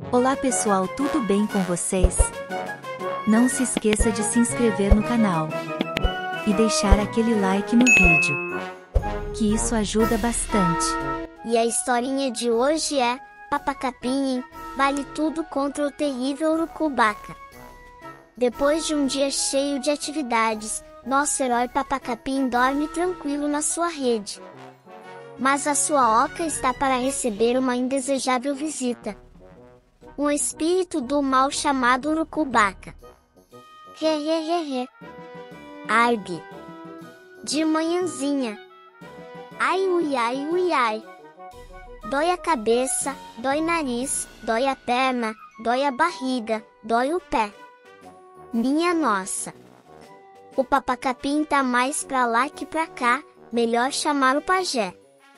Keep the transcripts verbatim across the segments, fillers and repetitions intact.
Olá pessoal, tudo bem com vocês? Não se esqueça de se inscrever no canal e deixar aquele like no vídeo, que isso ajuda bastante. E a historinha de hoje é Papa Capim vale tudo contra o terrível Urucubaca. Depois de um dia cheio de atividades, nosso herói Papa Capim dorme tranquilo na sua rede. Mas a sua oca está para receber uma indesejável visita. Um espírito do mal chamado Urucubaca. Hehehehe. Argue. De manhãzinha. Ai ui ai ui ai. Dói a cabeça, dói nariz, dói a perna, dói a barriga, dói o pé. Minha nossa. O Papa Capim tá mais pra lá que pra cá, melhor chamar o pajé.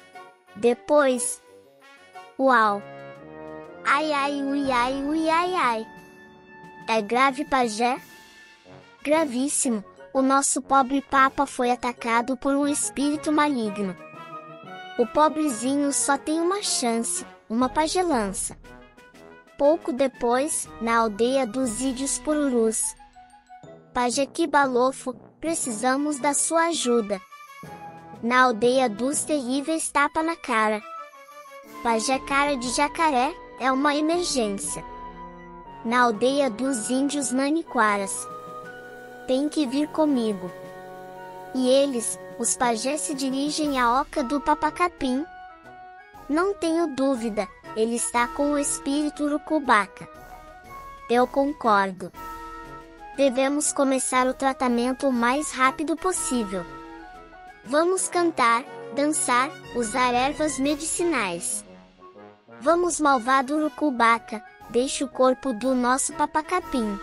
Depois. Uau. Ai ai ui ai ui ai ai. É grave, pajé? Gravíssimo, o nosso pobre papa foi atacado por um espírito maligno. O pobrezinho só tem uma chance, uma pajelança. Pouco depois, na aldeia dos Ídios Pururus. Pajé Quibalofo, precisamos da sua ajuda. Na aldeia dos terríveis tapa na cara. Pajé Cara de Jacaré, é uma emergência. Na aldeia dos índios Naniquaras. Tem que vir comigo. E eles, os pajés, se dirigem à oca do Papa Capim. Não tenho dúvida, ele está com o espírito Urucubaca. Eu concordo. Devemos começar o tratamento o mais rápido possível. Vamos cantar, dançar, usar ervas medicinais. Vamos, malvado Urucubaca, deixe o corpo do nosso Papa Capim.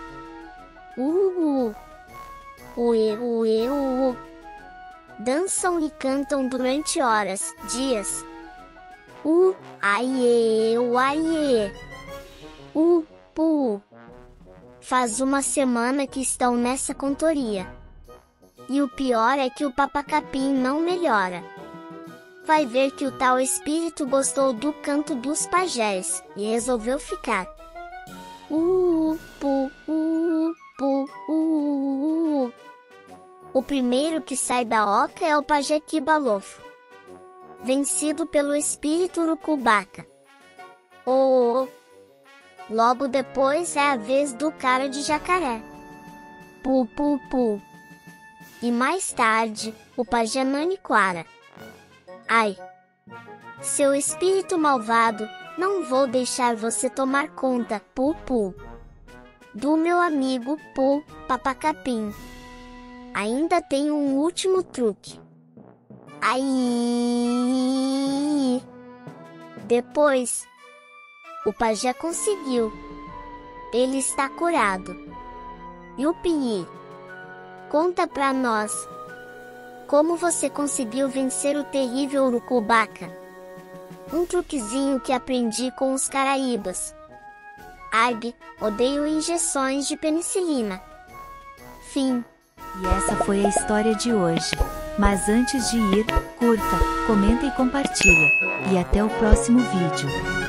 Uh, uh, uê, uê, uh, uh. Dançam e cantam durante horas, dias. Uh, aiê, uaiê. Uh, pu. Faz uma semana que estão nessa cantoria. E o pior é que o Papa Capim não melhora. Vai ver que o tal espírito gostou do canto dos pajés, e resolveu ficar. Uh, pu, uh, pu, uh, uh. O primeiro que sai da oca é o pajé Quibalofo, vencido pelo espírito Urucubaca. Oh, oh. Logo depois é a vez do Cara de Jacaré. Pu, pu, pu. E mais tarde, o pajé Naniquara. Ai! Seu espírito malvado, não vou deixar você tomar conta, pu, pu. Do meu amigo, pu, Papa Capim. Ainda tenho um último truque. Ai! Depois, o pajé conseguiu. Ele está curado. E o Pi? Conta pra nós. Como você conseguiu vencer o terrível Urucubaca? Um truquezinho que aprendi com os caraíbas. Arg, odeio injeções de penicilina. Fim. E essa foi a história de hoje. Mas antes de ir, curta, comenta e compartilha. E até o próximo vídeo.